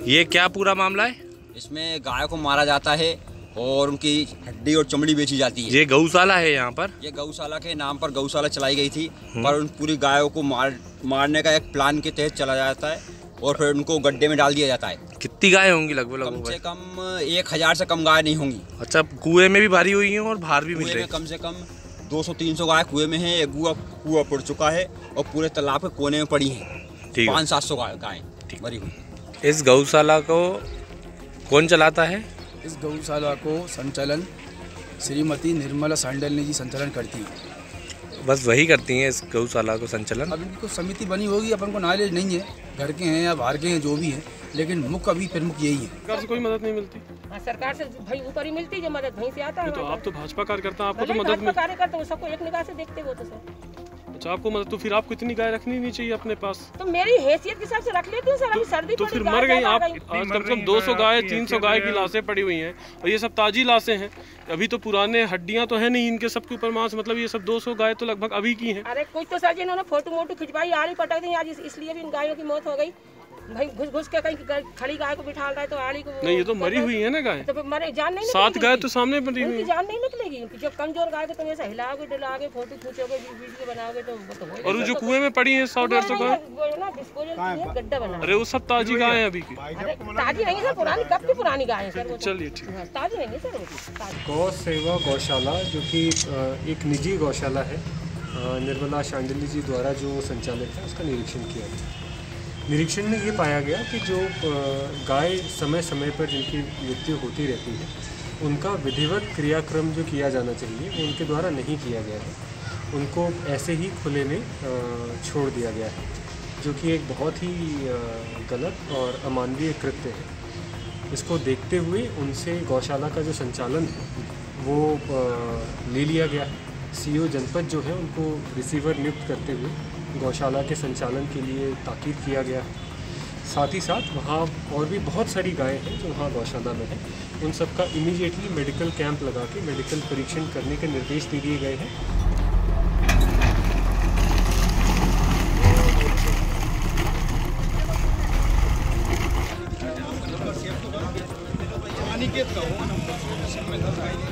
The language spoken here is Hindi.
ये क्या पूरा मामला है? इसमें गाय को मारा जाता है और उनकी हड्डी और चमड़ी बेची जाती है। ये गौशाला है यहाँ पर? ये गौशाला के नाम पर गौशाला चलाई गई थी, पर उन पूरी गायों को मारने का एक प्लान के तहत चला जाता है और फिर उनको गड्ढे में डाल दिया जाता है। कितनी गाय होंगी लगभग? कम से कम 1000 से कम गाय नहीं होंगी। अच्छा, कुएं में भी भारी हुई हैं और बाहर भी मिल रही है? कम से कम 200-300 गाय कुएं में है। एक कुआं पड़ चुका है और पूरे तालाब के कोने में पड़ी हैं 500-700 गाय मरी हुई। इस गौशाला को कौन चलाता है? इस गौशाला को संचालन श्रीमती निर्मला सांडलनी जी संचालन करती है। बस वही करती हैं इस गौशाला को संचालन? अब इनकी कुछ समिति बनी होगी, अपन को नॉलेज नहीं है, घर के हैं या बाहर के हैं जो भी हैं, लेकिन मुख्य अभी प्रमुख यही है। सरकार से कोई मदद नहीं मिलती? सरकार से भाई ऊपर ही मिलती जो मदद वहीं से आता है। तो आप तो भाजपा कार्यकर्ता, आपको तो मदद भाजपा कार्यकर्ता हो, सबको एक निगाह से देखते हो तो सर। अच्छा, आपको मदद, तो फिर आपको इतनी गाय रखनी नहीं चाहिए अपने पास? तो मेरी हैसियत के हिसाब से रख लेती हूँ सर। अभी सर्दी तो फिर मर गई आप। आज कम से कम 200 गाय 300 गाय की लाशें पड़ी हुई हैं और ये सब ताजी लाशें हैं। अभी तो पुराने हड्डियां तो है नहीं इनके, सबके ऊपर मांस, मतलब ये सब 200 गाय तो लगभग अभी की हैं। अरे कुछ तो सर जिन्होंने फोटो मोटो खिंचवाई, आड़ी पटक दी आज, इसलिए भी इन गायों की मौत हो गई। भाई घुस के कहीं खड़ी गाय को बिठा रहा है तो आड़ी को नहीं, ये तो मरी हुई है ना गाय। तो मरे जान नहीं, 7 गाय तो सामने मरी हुई, जान नहीं निकलेगी उनकी। जब कमजोर गाय को तुम ऐसा हिलाओगे डुलाओगे, फोटो खींचोगे, वीडियो बनाओगे तो वो तो। और जो कुएं में पड़ी है 100-150 गाय गड्ढा बना। अरे वो सब ताजी गाय है अभी की? ताजी नहीं सर, पुरानी कब की पुरानी गाय है सर। चलिए ठीक है, ताजी नहीं सर। गौ सेवा गौशाला जो कि एक निजी गौशाला है, निर्मला सांडली जी द्वारा जो संचालित है, उसका निरीक्षण किया गया। निरीक्षण में ये पाया गया कि जो गाय समय समय पर जिनकी मृत्यु होती रहती है, उनका विधिवत क्रियाक्रम जो किया जाना चाहिए वो उनके द्वारा नहीं किया गया है। उनको ऐसे ही खुले में छोड़ दिया गया है, जो कि एक बहुत ही गलत और अमानवीय कृत्य है। इसको देखते हुए उनसे गौशाला का जो संचालन है वो ले लिया गया है। सीओ जनपद जो है उनको रिसीवर नियुक्त करते हुए गौशाला के संचालन के लिए ताकीद किया गया है। साथ ही साथ वहाँ और भी बहुत सारी गायें हैं जो वहाँ गौशाला में हैं, उन सब का इमीडिएटली मेडिकल कैंप लगा के मेडिकल परीक्षण करने के निर्देश दे दिए गए हैं। पानी के